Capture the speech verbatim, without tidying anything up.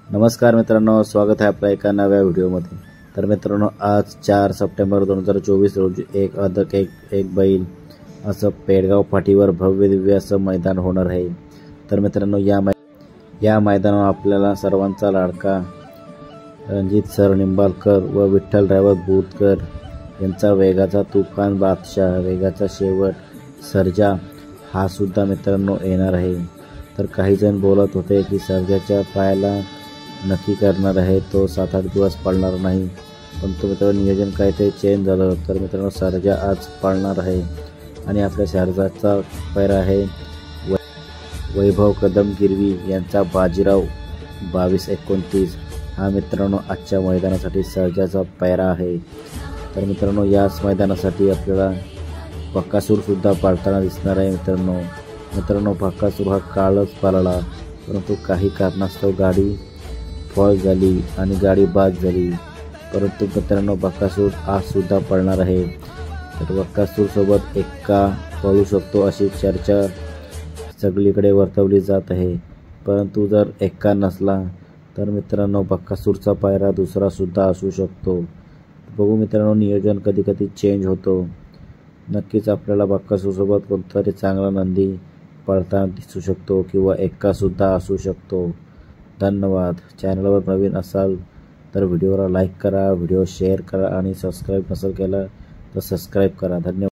नमस्कार मित्रांनो, स्वागत आहे आपल्या एका नव्या व्हिडिओमध्ये। तर मित्रांनो, आज चार सप्टेंबर दोन हजार चोवीस रोजी एक अदक एक एक बैल असं पेडगाव फाटीवर भव्य दिव्य असं मैदान होणार आहे। तर मित्रांनो, या मै या मैदानावर आपल्याला सर्वांचा लाडका रणजित सर निंबाळकर व विठ्ठल ड्रायव्हर बुधकर यांचा वेगाचा तुफान बादशाह, वेगाचा शेवट सर्जा हा सुद्धा मित्रांनो येणार आहे। तर काही जण बोलत होते की सर्जाच्या पायाला नक्की करणार आहे, तो सात आठ दिवस पळणार नाही, पण तो मित्रांनो नियोजन काय ते चेंज झालं। तर मित्रांनो, सर्जा आज पळणार आहे आणि आपल्या सर्जाचा पैरा आहे वैभव कदम गिरवी यांचा बाजीराव बावीस एकोणतीस हा मित्रांनो आजच्या मैदानासाठी सर्जाचा पैरा आहे। तर मित्रांनो, याच मैदानासाठी आपल्याला बकासूर सुद्धा पळताना दिसणार आहे। मित्रांनो मित्रांनो बकासूर हा कालच पळाला, परंतु काही कारणास्तव गाडी फॉल झाली आणि गाडी बाद झाली, परंतु मित्रांनो बकासूर आज सुद्धा पळणार आहे। तर बकासूर सोबत एक्का पळू शकतो अशी चर्चा सगळीकडे वर्तवली जात आहे, परंतु जर एक्का नसला तर मित्रांनो बकासूरचा पायरा दुसरा सुद्धा असू शकतो। बघू मित्रांनो, नियोजन कधी कधी चेंज होतो। नक्कीच आपल्याला बकासूर सोबत कोणतरी चांगला नंदी पळताना दिसू शकतो किंवा एक्का सुद्धा असू शकतो। धन्यवाद। चॅनलवर नवीन असाल तर व्हिडिओला लाईक करा, व्हिडिओ शेअर करा आणि सबस्क्राईब नसेल केला तर सबस्क्राईब करा। धन्यवाद।